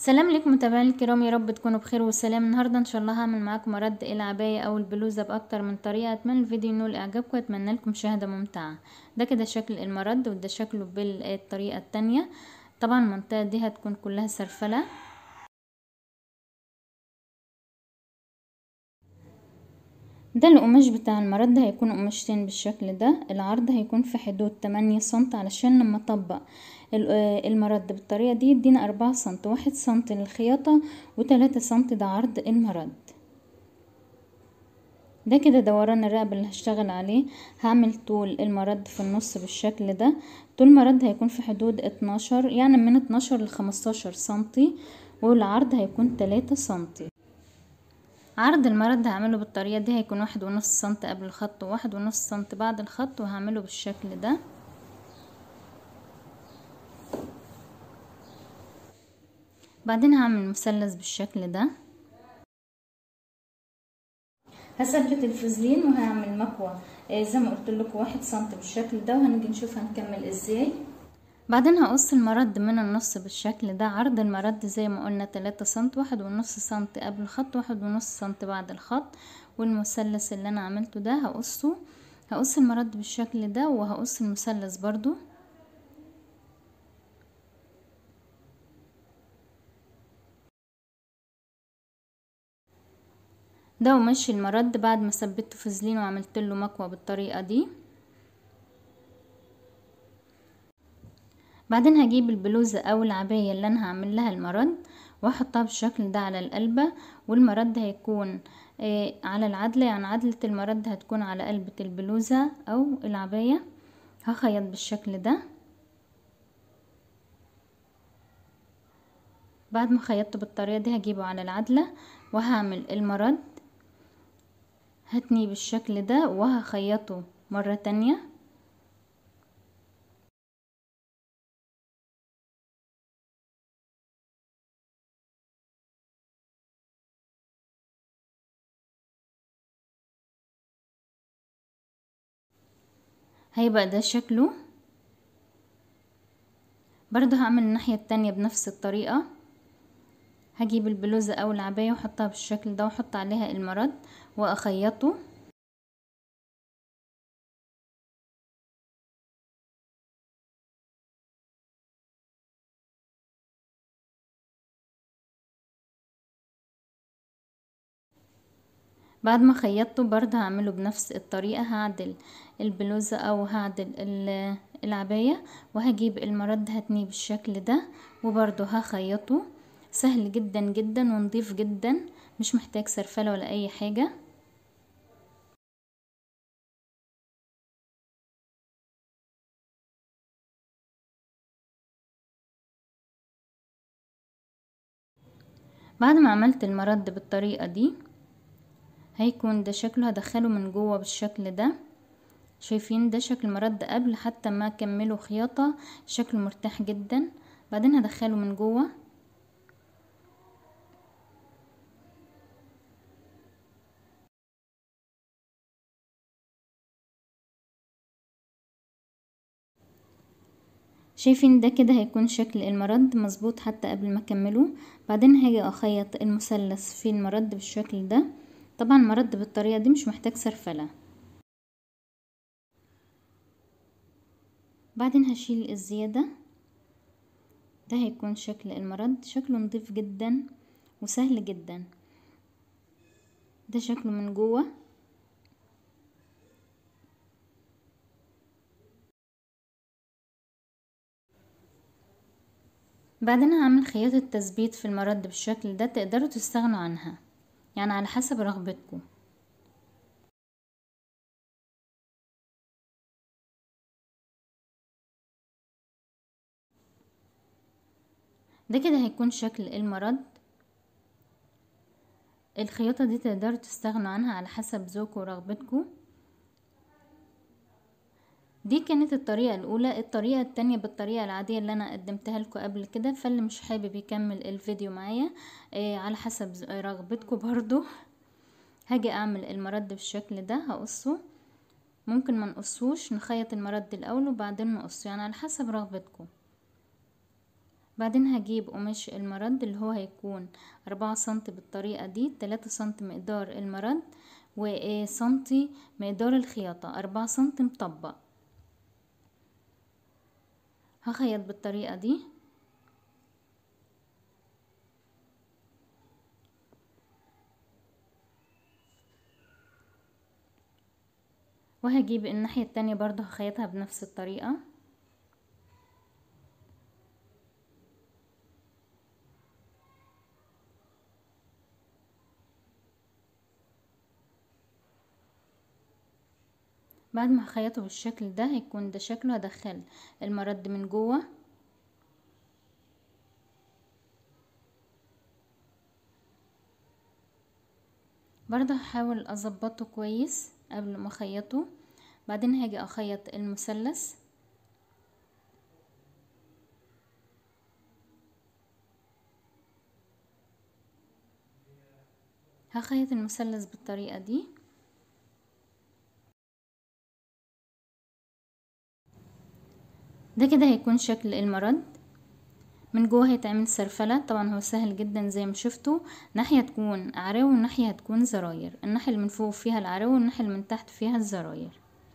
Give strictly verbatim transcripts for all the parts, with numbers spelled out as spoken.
سلام لكم متابعين الكرام، يا رب تكونوا بخير وسلام. النهارده ان شاء الله هعمل معاكم مرد العبايه او البلوزه باكتر من طريقه. اتمنى الفيديو ينول اعجابكم واتمنى لكم مشاهده ممتعه. ده كده شكل المرد وده شكله بالطريقه التانية. طبعا المنطقه دي هتكون كلها سرفله. ده القماش بتاع المرد، هيكون قماشتين بالشكل ده. العرض هيكون في حدود تمانية سنتي علشان لما اطبق المرد بالطريقة دي يدينا اربعة سنتي، واحد سنتي للخياطة وتلاتة سنتي ده عرض المرد. ده كده دوران الرقبة اللي هشتغل عليه. هعمل طول المرد في النص بالشكل ده. طول المرد هيكون في حدود اتناشر، يعني من اتناشر لخمستاشر سنتي، والعرض هيكون تلاتة سنتي. عرض المرد هعمله بالطريقة دي، هيكون واحد ونص سنتي قبل الخط وواحد ونص سنتي بعد الخط، وهعمله بالشكل ده. بعدين هعمل مثلث بالشكل ده. هثبت الفازلين وهعمل مكوى زي ما قلت لكم واحد سنتي بالشكل ده، وهنيجي نشوف هنكمل ازاي. بعدين هقص المرد من النص بالشكل ده. عرض المرد زي ما قلنا تلاتة سنتي، واحد ونص سنتي قبل الخط واحد ونص سنتي بعد الخط، والمثلث اللي انا عملته ده هقصه. هقص المرد بالشكل ده وهقص المثلث برضو. ده ومشي المرد بعد ما ثبته فازلين وعملت له مكوى بالطريقه دي. بعدين هجيب البلوزه او العبايه اللي انا هعمل لها المرد واحطها بالشكل ده على القلبه، والمرد هيكون آه على العدله، يعني عدله المرد هتكون على قلبه البلوزه او العبايه. هخيط بالشكل ده. بعد ما خيطته بالطريقه دي هجيبه على العدله وهعمل المرد، هتنيه بالشكل ده وهخيطه مره تانية. هيبقى ده شكله. برضو هعمل الناحية التانية بنفس الطريقة. هجيب البلوزة او العباية واحطها بالشكل ده واحط عليها المرد واخيطه. بعد ما خيطته برضه هعمله بنفس الطريقة. هعدل البلوزة او هعدل العباية وهجيب المرد هتنيه بالشكل ده وبرضه هخيطه. سهل جدا جدا ونضيف جدا، مش محتاج سرفلة ولا اي حاجة. بعد ما عملت المرد بالطريقة دي هيكون ده شكله. هدخله من جوه بالشكل ده. شايفين ده شكل مرد قبل حتى ما اكمله خياطة، شكله مرتاح جدا. بعدين هدخله من جوه. شايفين ده كده هيكون شكل المرد مظبوط حتى قبل ما اكمله. بعدين هاجي اخيط المثلث في المرد بالشكل ده. طبعا المرد بالطريقة دي مش محتاج سرفلة. بعدين هشيل الزيادة. ده هيكون شكل المرد، شكله نضيف جدا وسهل جدا. ده شكله من جوه. بعدين هعمل خياطة تثبيت في المرد بالشكل ده، تقدروا تستغنوا عنها يعني على حسب رغبتكم. ده كده هيكون شكل المرد. الخياطة دي تقدروا تستغنوا عنها على حسب ذوقكم ورغبتكم. دي كانت الطريقة الاولى. الطريقة التانية بالطريقة العادية اللي انا قدمتها لكم قبل كده، فاللي مش حابب يكمل الفيديو معايا آه على حسب رغبتكم برضو. هاجي اعمل المرد بالشكل ده، هقصه. ممكن ما نقصوش، نخيط المرد الاول وبعدين نقصه، يعني على حسب رغبتكم. بعدين هجيب قماش المرد اللي هو هيكون أربعة سنتي بالطريقة دي، تلاتة سنتي مقدار المرد وسنتي مقدار الخياطة، أربعة سنتي مطبق. هخيط بالطريقة دي، وهجيب الناحية التانية برضو هخيطها بنفس الطريقة. بعد ما هخيطه بالشكل ده هيكون ده شكله. هدخل المرد من جوه، برضه هحاول اظبطه كويس قبل ما اخيطه. بعدين هاجي اخيط المثلث، هخيط المثلث بالطريقة دي. ده كده هيكون شكل المرد. من جوه هيتعمل سرفلة، طبعا هو سهل جدا زي ما شفتوا. ناحية تكون عراوي وناحية هتكون زراير، الناحية اللي من فوق فيها العراوي والناحية اللي من تحت فيها الزراير.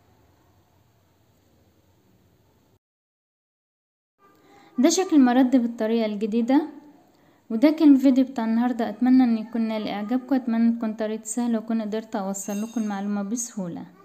ده شكل المرد بالطريقة الجديدة. وده كان الفيديو بتاع النهاردة، اتمنى ان يكون نال اعجابكم، اتمنى تكون طريقة سهلة وكون قدرت اوصل لكم المعلومة بسهولة.